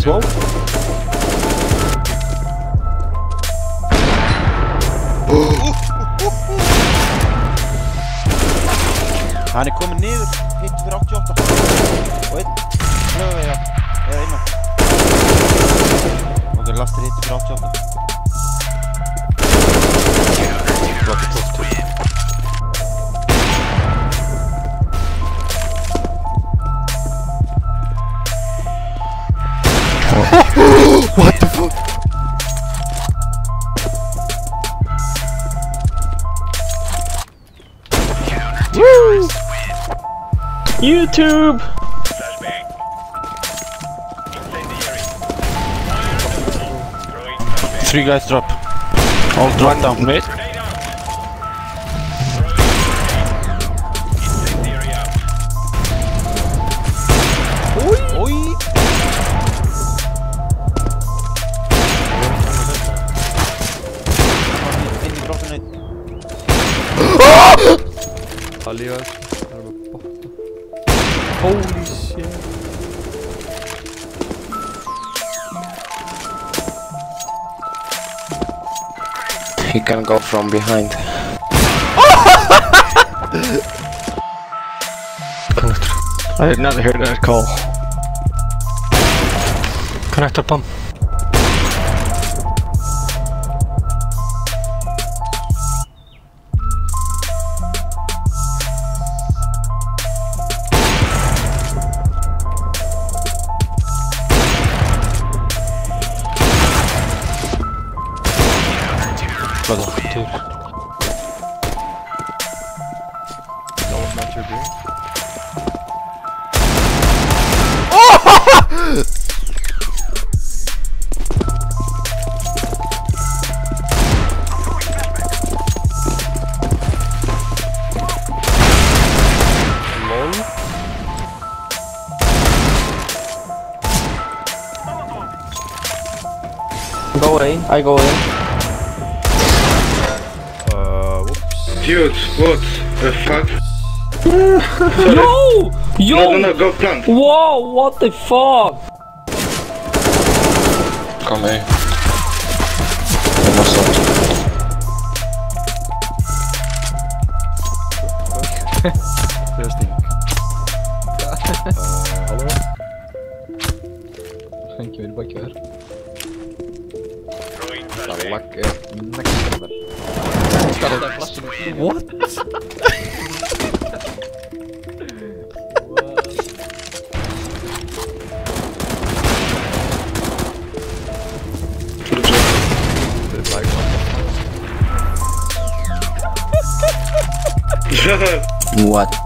well. Hann kominn niður, hitt fyrir 88 og einn flögu eða innan. Ok, lastir hitt fyrir 88. Flottur tóttur. What the fuck? Woo! YouTube! Three guys drop. All drop down. Mid. Oi! Alias. Holy shit. He can go from behind. Connector. I did not hear that call. Connector pump. Brother, dude. That was not your doing. LOL. Go away, I go away. Whoops. Dude, what the fuck? Yo! Yo! No, go plant. Whoa, what the fuck? Come here. Almost out. Testing. Hallo? Skjenker vi tilbake her? Salak nekter vel. Skal det flashen? What? Shut up. What?